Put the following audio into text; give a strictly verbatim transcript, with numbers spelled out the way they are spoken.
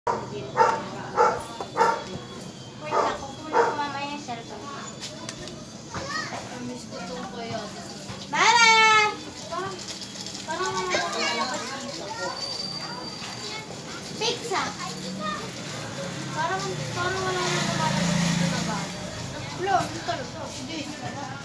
Wait lang, kukunin ko mamaya yung cellphone. Miss ko itong kuya. Mama! Parang mga nakalabas dito. Pizza! Parang, parang wala na lumalabas dito na ba? Floor, dito, dito. Hindi.